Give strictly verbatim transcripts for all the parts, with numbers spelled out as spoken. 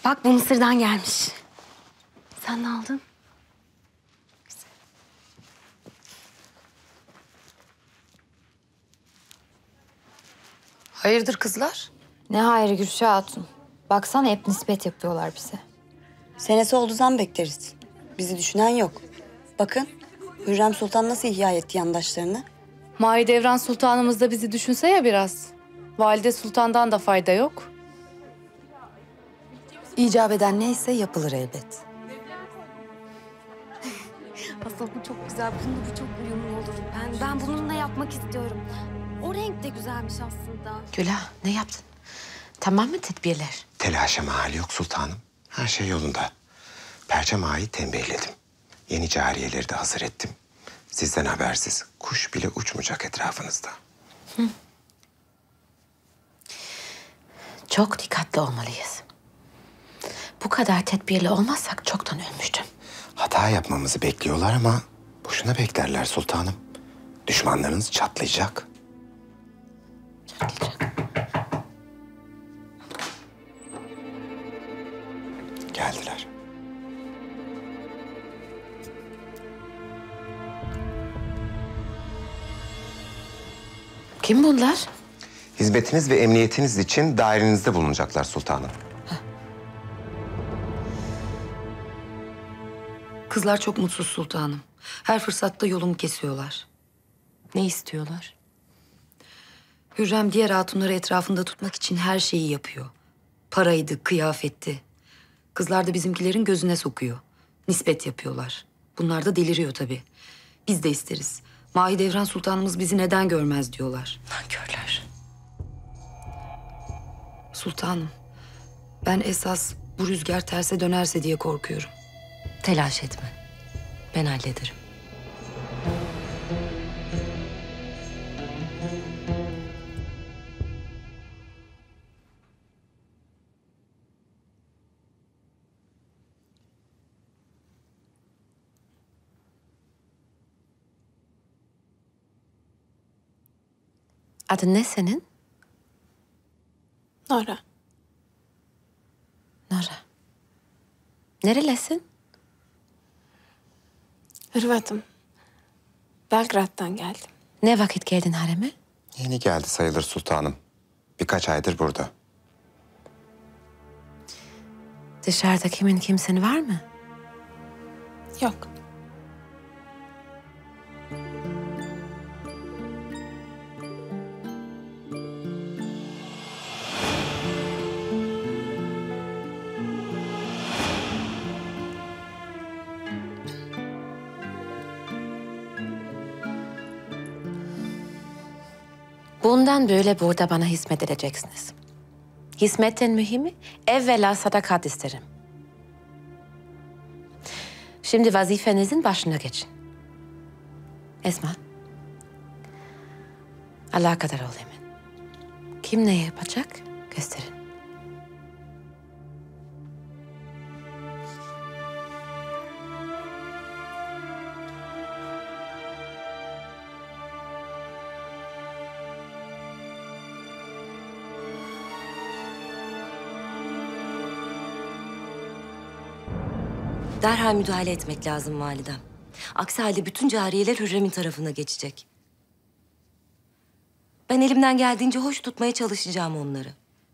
Bak bu Mısır'dan gelmiş. Sen ne aldın? Hayırdır kızlar? Ne hayrı Gülşah Hatun. Baksana hep nispet yapıyorlar bize. Senesi oldu zam bekleriz. Bizi düşünen yok. Bakın Hürrem Sultan nasıl ihya etti yandaşlarını. Mahidevran Sultanımız da bizi düşünse ya biraz. Valide Sultan'dan da fayda yok. İcap eden neyse yapılır elbet. Aslında bu çok güzel. Bununla bu çok uyumlu olur. Ben, ben bununla yapmak istiyorum. O renk de güzelmiş aslında. Gülah, ne yaptın? Tamam mı tedbirler? Telaşa mahal yok sultanım. Her şey yolunda. Perçem Ağa'yı tembihledim. Yeni cariyeleri de hazır ettim. Sizden habersiz kuş bile uçmayacak etrafınızda. Hı. Çok dikkatli olmalıyız. Bu kadar tedbirli olmazsak çoktan ölmüştüm. Hata yapmamızı bekliyorlar ama boşuna beklerler sultanım. Düşmanlarınız çatlayacak. Çatlayacak. Geldiler. Kim bunlar? Hizmetiniz ve emniyetiniz için dairenizde bulunacaklar sultanım. Kızlar çok mutsuz sultanım. Her fırsatta yolumu kesiyorlar. Ne istiyorlar? Hürrem diğer hatunları etrafında tutmak için her şeyi yapıyor. Paraydı, kıyafetti. Kızlar da bizimkilerin gözüne sokuyor. Nispet yapıyorlar. Bunlar da deliriyor tabii. Biz de isteriz. Mahidevran Sultanımız bizi neden görmez diyorlar. Nankörler. Sultanım, ben esas bu rüzgar terse dönerse diye korkuyorum. Telaş etme. Ben hallederim. Adın ne senin? Nora. Nora. Nerelisin? Hırvatım. Belgrad'dan geldim. Ne vakit geldin hareme? Yeni geldi sayılır sultanım. Birkaç aydır burada. Dışarıda kimin kimsin var mı? Yok. Bundan böyle burada bana hizmet edeceksiniz. Hizmetin mühimi evvela sadakat isterim. Şimdi vazifenizin başına geçin. Esma. Allah kadar ol emin. Kim ne yapacak gösterin. Derhal müdahale etmek lazım validem. Aksi halde bütün cariyeler Hürrem'in tarafına geçecek. Ben elimden geldiğince hoş tutmaya çalışacağım onları.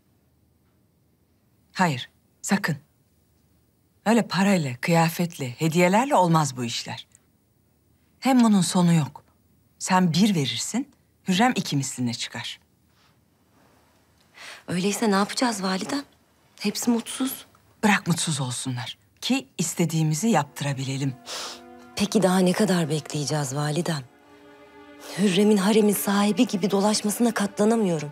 Hayır, sakın. Öyle parayla, kıyafetle, hediyelerle olmaz bu işler. Hem bunun sonu yok. Sen bir verirsin, Hürrem iki misline çıkar. Öyleyse ne yapacağız validem? Hepsi mutsuz. Bırak mutsuz olsunlar ki istediğimizi yaptırabilelim. Peki daha ne kadar bekleyeceğiz validem? Hürrem'in haremin sahibi gibi dolaşmasına katlanamıyorum.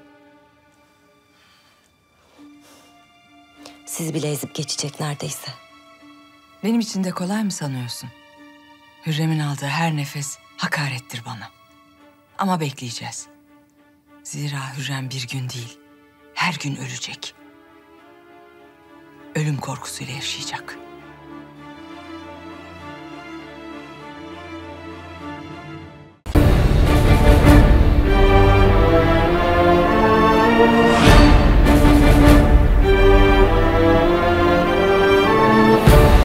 Sizi bile ezip geçecek neredeyse. Benim için de kolay mı sanıyorsun? Hürrem'in aldığı her nefes hakarettir bana. Ama bekleyeceğiz. Zira Hürrem bir gün değil, her gün ölecek. Ölüm korkusuyla yaşayacak. Yeah.